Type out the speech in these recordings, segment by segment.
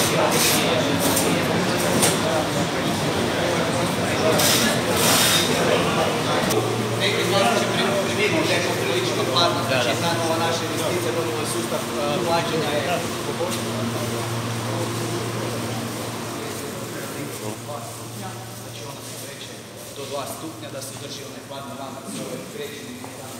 Neki znači vidimo da je poprilično hladno, znači ta nova naša investicija, novi sustav plaćanja je poboljšan. Znači ono se kreće do 2 stupnja, da se drži onaj hladni lanac za ove krećeni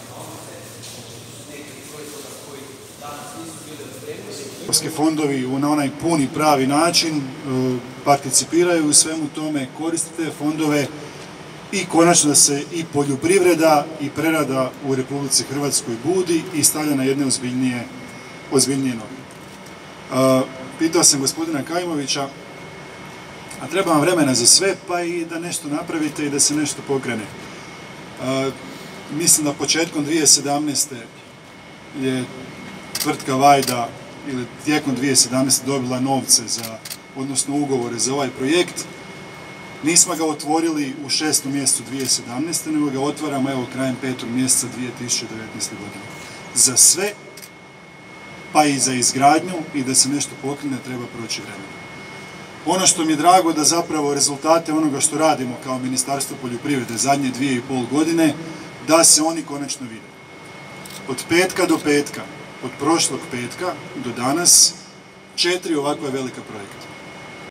neki proizvoda koji danas nisu bili razpremljeni. Europski fondovi na onaj puni pravi način participiraju u svemu tome, koriste te fondove i konačno da se i poljoprivreda i prerada u Republici Hrvatskoj budi i stavlja na jedne ozbiljnije noge. Pitao sam gospodina Kajmovića, a treba vam vremena za sve, pa i da nešto napravite i da se nešto pokrene. Mislim da početkom 2017. je tvrtka Vajda ili tijekom 2017. dobila novce odnosno ugovore za ovaj projekt. Nismo ga otvorili u 6. mjesecu 2017. nego ga otvaramo evo krajem 5. mjeseca 2019. godine. Za sve, pa i za izgradnju i da se nešto pokrene treba proći vremena. Ono što mi je drago da zapravo rezultate onoga što radimo kao Ministarstvo poljoprivrede zadnje 2,5 godine, da se oni konačno vide. Od petka do petka, od prošlog petka do danas, 4 ovakva velika projekta.